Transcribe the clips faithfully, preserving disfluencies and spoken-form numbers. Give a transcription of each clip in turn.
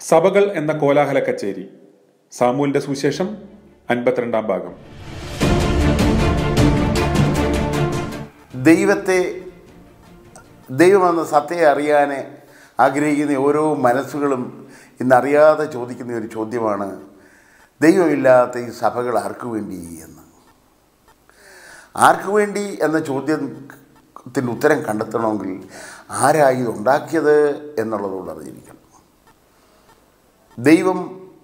സഭകൾ എന്ന കോലാഹല കച്ചേരി. സാമൂലിന്റെ സുവിശേഷം അൻപത്തിരണ്ടാം ഭാഗം. ദൈവത്തെ ദൈവമെന്ന സത്യത്തെ അറിയാൻ ആഗ്രഹിക്കുന്ന ഓരോ മനസ്സുകളും ഇന്നറിയാതെ ചോദിക്കുന്ന ഒരു ചോദ്യമാണ്, ദൈവമില്ലാത്ത ഈ സഭകൾ ആർക്കു വേണ്ടി എന്ന്. ആർക്കു വേണ്ടി എന്ന ചോദ്യത്തിന് ഉത്തരം കണ്ടെത്തണമെങ്കിൽ ആരായി ഇത് ഉണ്ടാക്കിയത് എന്നുള്ളതുകൊണ്ട് അറിഞ്ഞിരിക്കണം. ദൈവം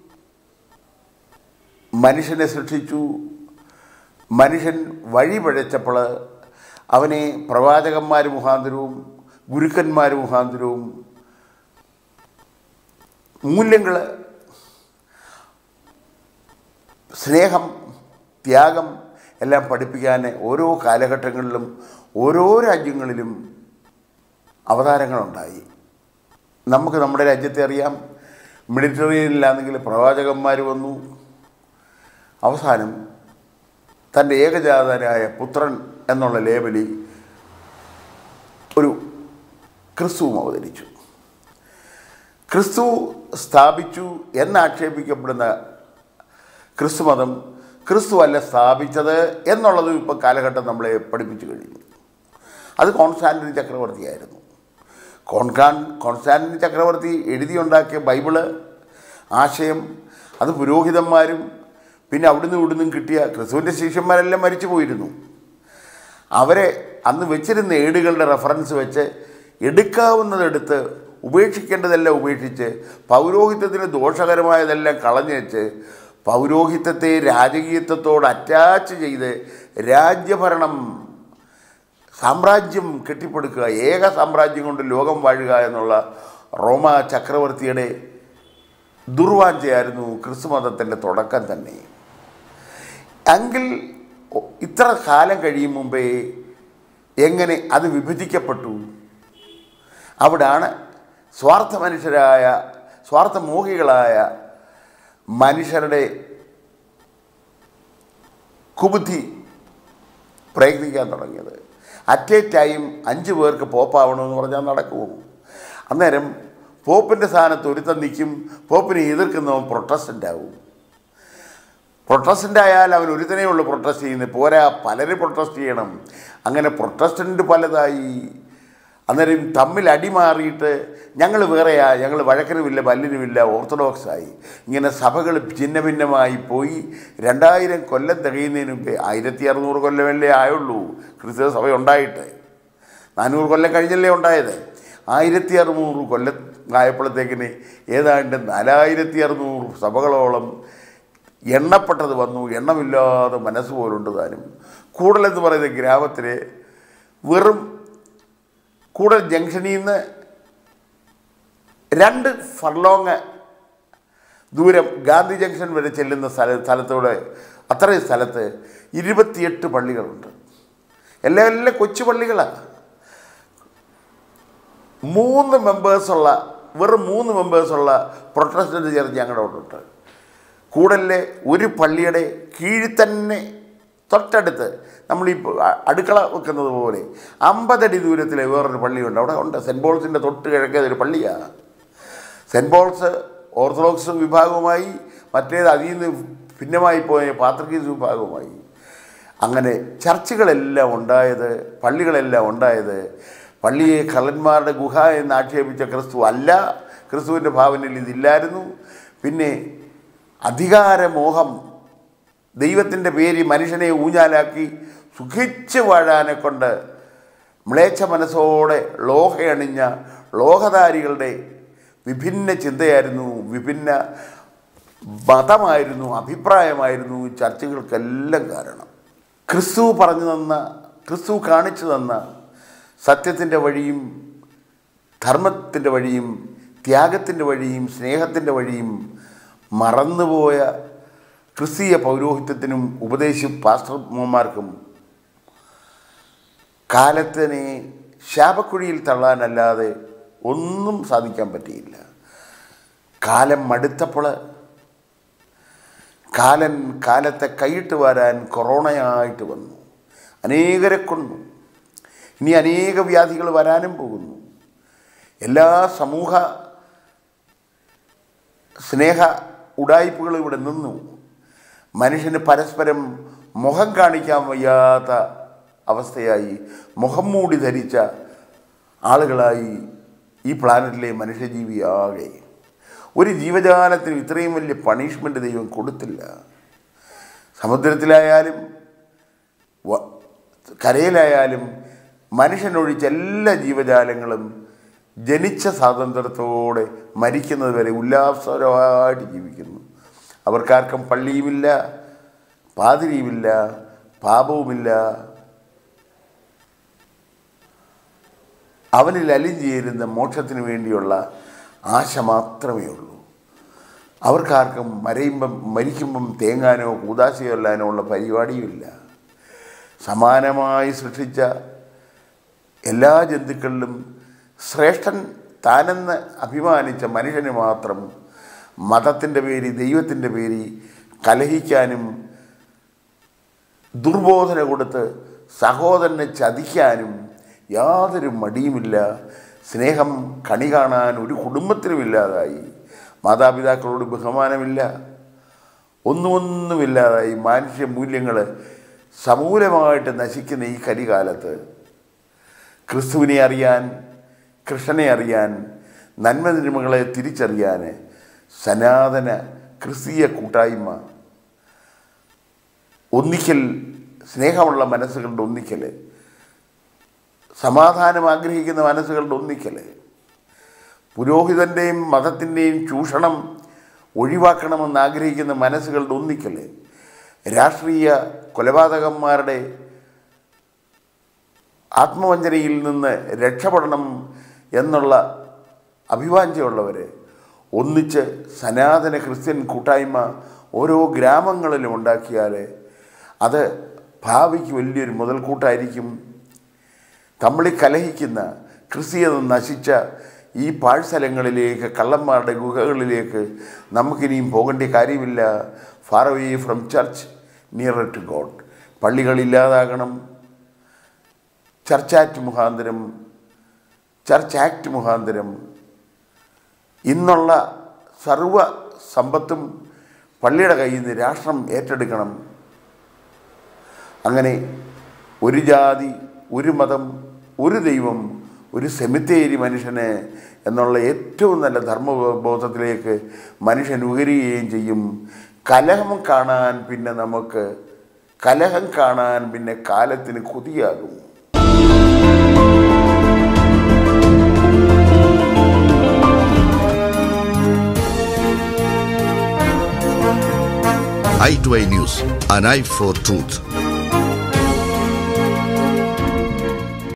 മനുഷ്യനെ സൃഷ്ടിച്ചു. മനുഷ്യൻ വഴിപഴച്ചപ്പോൾ അവനെ പ്രവാചകന്മാർ മുഖാന്തരവും ഗുരുക്കന്മാർ മുഖാന്തരവും മൂല്യങ്ങൾ, സ്നേഹം, ത്യാഗം എല്ലാം പഠിപ്പിക്കാൻ ഓരോ കാലഘട്ടങ്ങളിലും ഓരോ രാജ്യങ്ങളിലും അവതാരങ്ങളുണ്ടായി. നമുക്ക് നമ്മുടെ രാജ്യത്തെ അറിയാം. മെഡിറ്ററേനിയനിലാണെങ്കിൽ പ്രവാചകന്മാർ വന്നു. അവസാനം തൻ്റെ ഏകജാതനായ പുത്രൻ എന്നുള്ള ലേബലിൽ ഒരു ക്രിസ്തുവും അവതരിച്ചു. ക്രിസ്തു സ്ഥാപിച്ചു എന്നാക്ഷേപിക്കപ്പെടുന്ന ക്രിസ്തുമതം ക്രിസ്തു അല്ല സ്ഥാപിച്ചത് എന്നുള്ളതും ഇപ്പോൾ കാലഘട്ടം നമ്മളെ പഠിപ്പിച്ചു കഴിഞ്ഞു. അത് കോൺസ്റ്റാന്റിൻ ചക്രവർത്തിയായിരുന്നു. കോൺകാൻ കോൺസ്റ്റാന്റിൻ ചക്രവർത്തി എഴുതിയുണ്ടാക്കിയ ബൈബിള് ആശയം അത് പുരോഹിതന്മാരും പിന്നെ അവിടുന്ന് ഇവിടുന്നും കിട്ടിയ ക്രിസ്തുവിൻ്റെ ശിഷ്യന്മാരെല്ലാം മരിച്ചു പോയിരുന്നു. അവരെ അന്ന് വെച്ചിരുന്ന ഏടുകളുടെ റെഫറൻസ് വെച്ച് എടുക്കാവുന്നതെടുത്ത് ഉപേക്ഷിക്കേണ്ടതെല്ലാം ഉപേക്ഷിച്ച് പൗരോഹിത്യത്തിന് ദോഷകരമായതെല്ലാം കളഞ്ഞു വെച്ച് പൗരോഹിത്യത്തെ രാജകീയത്വത്തോട് അറ്റാച്ച് ചെയ്ത് രാജ്യഭരണം, സാമ്രാജ്യം കെട്ടിപ്പടുക്കുക, ഏക സാമ്രാജ്യം കൊണ്ട് ലോകം വാഴുക എന്നുള്ള റോമ ചക്രവർത്തിയുടെ ദുർവാഞ്ചയായിരുന്നു ക്രിസ്തുമതത്തിൻ്റെ തുടക്കം തന്നെ. എങ്കിൽ ഇത്ര കാലം കഴിയും മുമ്പേ എങ്ങനെ അത് വിഭജിക്കപ്പെട്ടു? അവിടാണ് സ്വാർത്ഥ മനുഷ്യരായ സ്വാർത്ഥമോഹികളായ മനുഷ്യരുടെ കുബുദ്ധി പ്രയത്നിക്കാൻ തുടങ്ങിയത്. അറ്റ് എ ടൈം അഞ്ച് പേർക്ക് പോപ്പാവണമെന്ന് പറഞ്ഞാൽ നടക്കുമോ? അന്നേരം പോപ്പിൻ്റെ സ്ഥാനത്ത് ഒരുത്തൻ നിൽക്കും. പോപ്പിനെ എതിർക്കുന്നവൻ പ്രൊട്ടസ്റ്റൻ്റ് ആവും. പ്രൊട്ടസ്റ്റൻ്റ് ആയാൽ അവൻ ഒരുത്തനേ ഉള്ളൂ പ്രൊട്ടസ്റ്റ് ചെയ്യുന്നത്, പോരാ പലരും പ്രൊട്ടസ്റ്റ് ചെയ്യണം. അങ്ങനെ പ്രൊട്ടസ്റ്റൻ്റ് പലതായി. അന്നേരം തമ്മിൽ അടിമാറിയിട്ട് ഞങ്ങൾ വേറെയാ, ഞങ്ങൾ വഴക്കനുമില്ല പല്ലിനുമില്ല ഓർത്തഡോക്സായി. ഇങ്ങനെ സഭകൾ ഭിന്ന ഭിന്നമായി പോയി. രണ്ടായിരം കൊല്ലം തികയുന്നതിന് മുമ്പേ, ആയിരത്തി അറുന്നൂറ് കൊല്ലമല്ലേ ആയുള്ളൂ ക്രിസ്തീയ സഭ ഉണ്ടായിട്ട്, നാനൂറ് കൊല്ലം കഴിഞ്ഞല്ലേ ഉണ്ടായത്. ആയിരത്തി അറുന്നൂറ് കൊല്ലം ആയപ്പോഴത്തേക്കിന് ഏതാണ്ട് നാലായിരത്തി അറുന്നൂറ് സഭകളോളം എണ്ണപ്പെട്ടത് വന്നു. എണ്ണമില്ലാതെ മനസ്സ് പോലുണ്ട് താനും. കൂടലെന്ന് പറയുന്ന ഗ്രാമത്തിലെ വെറും കൂടൽ ജംഗ്ഷനിൽ നിന്ന് രണ്ട് ഫർലോങ് ദൂരം ഗാന്ധി ജംഗ്ഷൻ വരെ ചെല്ലുന്ന സ്ഥല സ്ഥലത്തൂടെ അത്രയും സ്ഥലത്ത് ഇരുപത്തിയെട്ട് പള്ളികളുണ്ട്. എല്ലാം എല്ലാം കൊച്ചു പള്ളികളാണ്. മൂന്ന് മെമ്പേഴ്സുള്ള വെറും മൂന്ന് മെമ്പേഴ്സുള്ള പ്രൊട്ടസ്റ്റൻ്റ് ചേർത്ത് ഞങ്ങളുടെ അവിടെ ഉണ്ട്. കൂടലിലെ ഒരു പള്ളിയുടെ കീഴിൽ തന്നെ തൊട്ടടുത്ത് നമ്മൾ ഈ അടുക്കള വെക്കുന്നത് പോലെ അമ്പതടി ദൂരത്തിലെ വേറൊരു പള്ളിയുണ്ട്. അവിടെ ഉണ്ട്. സെൻറ്റ് പോൾസിൻ്റെ തൊട്ട് കിഴക്കേ ഒരു പള്ളിയാണ്. സെൻറ്റ് പോൾസ് ഓർത്തഡോക്സ് വിഭാഗവുമായി, മറ്റേത് അതിൽ നിന്ന് ഭിന്നമായി പോയ പാത്രികീസ് വിഭാഗവുമായി. അങ്ങനെ ചർച്ചുകളെല്ലാം ഉണ്ടായത്, പള്ളികളെല്ലാം ഉണ്ടായത് പള്ളിയെ കള്ളന്മാരുടെ ഗുഹ എന്ന് ആക്ഷേപിച്ച ക്രിസ്തു അല്ല. ക്രിസ്തുവിൻ്റെ ഭാവനയിൽ ഇതില്ലായിരുന്നു. പിന്നെ അധികാരമോഹം, ദൈവത്തിൻ്റെ പേര് മനുഷ്യനെ ഊഞ്ഞാലാക്കി സുഖിച്ച് വാഴാനെ കൊണ്ട് മ്ലേച്ഛ മനസ്സോടെ ലോഹയണിഞ്ഞ ലോഹധാരികളുടെ വിഭിന്ന ചിന്തയായിരുന്നു, വിഭിന്ന മതമായിരുന്നു, അഭിപ്രായമായിരുന്നു ചർച്ചകൾക്കെല്ലാം കാരണം. ക്രിസ്തു പറഞ്ഞു തന്ന, ക്രിസ്തു കാണിച്ചു തന്ന സത്യത്തിൻ്റെ വഴിയും ധർമ്മത്തിൻ്റെ വഴിയും ത്യാഗത്തിൻ്റെ വഴിയും സ്നേഹത്തിൻ്റെ വഴിയും മറന്നുപോയ ക്രിസ്തീയ പൗരോഹിത്യത്തിനും ഉപദേശി പാസ്റ്റർമാർക്കും കാലത്തിനെ ശാപക്കുഴിയിൽ തള്ളാനല്ലാതെ ഒന്നും സാധിക്കാൻ പറ്റിയില്ല. കാലം മടുത്തപ്പോൾ കാലൻ കാലത്തെ കൈയിട്ട് വരാൻ കൊറോണയായിട്ട് വന്നു, അനേകരെ കൊന്നു. ഇനി അനേക വ്യാധികൾ വരാനും പോകുന്നു. എല്ലാ സമൂഹ സ്നേഹ ഉഡായിപ്പുകൾ ഇവിടെ നിന്നു. മനുഷ്യന് പരസ്പരം മുഖം കാണിക്കാൻ വയ്യാത്ത അവസ്ഥയായി, മുഖം മൂടി ധരിച്ച ആളുകളായി ഈ പ്ലാനറ്റിലെ മനുഷ്യജീവിയാകെ. ഒരു ജീവജാലത്തിന് ഇത്രയും വലിയ പണിഷ്മെൻ്റ് ദൈവം കൊടുത്തില്ല. സമുദ്രത്തിലായാലും കരയിലായാലും മനുഷ്യനൊഴിച്ച എല്ലാ ജീവജാലങ്ങളും ജനിച്ച സ്വാതന്ത്ര്യത്തോടെ മരിക്കുന്നത് വരെ ഉല്ലാസപരമായിട്ട് ജീവിക്കുന്നു. അവർക്കാർക്കും പള്ളിയുമില്ല, പാതിരിയുമില്ല, പാപവുമില്ല. അവനിൽ അലിഞ്ഞേരുന്ന മോക്ഷത്തിന് വേണ്ടിയുള്ള ആശ മാത്രമേ ഉള്ളൂ. അവർക്കാർക്കും മരയുമ്പം മരിക്കുമ്പം തേങ്ങാനോ കൂതാശയോ അല്ലാനോ ഉള്ള പരിപാടിയുമില്ല. സമാനമായി സൃഷ്ടിച്ച എല്ലാ ജന്തുക്കളിലും ശ്രേഷ്ഠൻ താനെന്ന് അഭിമാനിച്ച മനുഷ്യന് മാത്രം മതത്തിൻ്റെ പേര്, ദൈവത്തിൻ്റെ പേര് കലഹിക്കാനും ദുർബോധന കൊടുത്ത് സഹോദരനെ ചതിക്കാനും യാതൊരു മടിയുമില്ല. സ്നേഹം കണി കാണാൻ ഒരു കുടുംബത്തിനുമില്ലാതായി. മാതാപിതാക്കളോട് ബഹുമാനമില്ല, ഒന്നുമൊന്നുമില്ലാതായി. മാനുഷ്യ മൂല്യങ്ങൾ സമൂലമായിട്ട് നശിക്കുന്ന ഈ കരികാലത്ത് ക്രിസ്തുവിനെ അറിയാൻ, കൃഷ്ണനെ അറിയാൻ, നന്മതിന്മകളെ തിരിച്ചറിയാൻ സനാതന ക്രിസ്തീയ കൂട്ടായ്മ, ഒന്നിക്കൽ, സ്നേഹമുള്ള മനസ്സുകളുടെ ഒന്നിക്കൽ, സമാധാനം ആഗ്രഹിക്കുന്ന മനസ്സുകളുടെ ഒന്നിക്കൽ, പുരോഹിതൻ്റെയും മതത്തിൻ്റെയും ചൂഷണം ഒഴിവാക്കണമെന്ന് ആഗ്രഹിക്കുന്ന മനസ്സുകളുടെ ഒന്നിക്കൽ, രാഷ്ട്രീയ കൊലപാതകന്മാരുടെ ആത്മവഞ്ചനയിൽ നിന്ന് രക്ഷപ്പെടണം എന്നുള്ള അഭിവാഞ്ചയുള്ളവർ ഒന്നിച്ച് സനാതന ക്രിസ്ത്യൻ കൂട്ടായ്മ ഓരോ ഗ്രാമങ്ങളിലും ഉണ്ടാക്കിയാൽ അത് ഭാവിക്ക് വലിയൊരു മുതൽക്കൂട്ടായിരിക്കും. തമ്മിൽ കലഹിക്കുന്ന, ക്രിസ്തീയത നശിച്ച ഈ പാഴ്സ്ഥലങ്ങളിലേക്ക്, കള്ളന്മാരുടെ ഗുഹകളിലേക്ക് നമുക്കിനിയും പോകേണ്ട കാര്യമില്ല. Far away from church, nearer to God. പള്ളികളില്ലാതാകണം. ചർച്ച് ആക്ട് മുഖാന്തരം, ചർച്ച് ആക്ട് മുഖാന്തരം ഇന്നുള്ള സർവ സമ്പത്തും പള്ളിയുടെ കയ്യിൽ നിന്ന് രാഷ്ട്രം ഏറ്റെടുക്കണം. അങ്ങനെ ഒരു ജാതി, ഒരു മതം, ഒരു ദൈവം, ഒരു സെമിത്തേരി മനുഷ്യന് എന്നുള്ള ഏറ്റവും നല്ല ധർമ്മബോധത്തിലേക്ക് മനുഷ്യൻ ഉയരുകയും ചെയ്യും. കലഹം കാണാൻ പിന്നെ നമുക്ക് കലഹം കാണാൻ പിന്നെ കാലത്തിന് കൊതിയാകും. i two i News, an eye for truth.